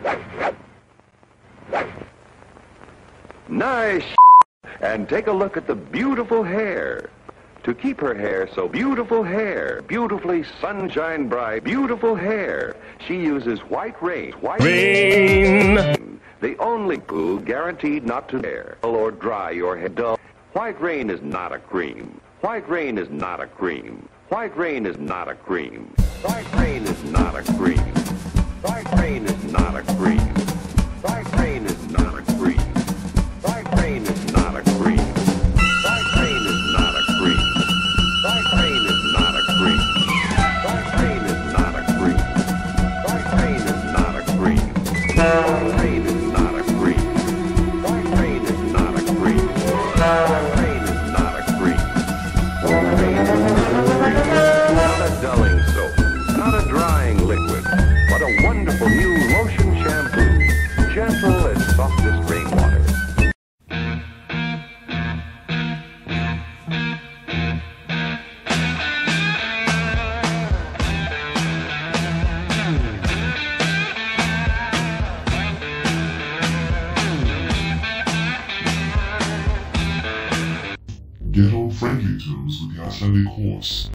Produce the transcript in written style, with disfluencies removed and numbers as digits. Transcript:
Nice. And take a look at the beautiful hair. To keep her hair so beautiful hair, beautifully sunshine bright, beautiful hair, she uses White Rain. White Rain. The only poo guaranteed not to tear or dry your hair dull. White Rain is not a cream. White Rain is not a cream. White Rain is not a cream. White Rain is not a cream. White Rain is not a cream. White Rain is not a cream. White Rain is not a cream. White Rain is not a cream. White Rain is not a cream. White Rain is not a cream. White Rain is not a cream. White Rain is not a cream. White Rain is not a cream. White Rain is not a cream. White Rain is not a cream. Not a dulling soap, not a drying liquid, but a wonderful new lotion shampoo, gentle as softest rainwater. Get on Frankie Tunes with the Sunday course.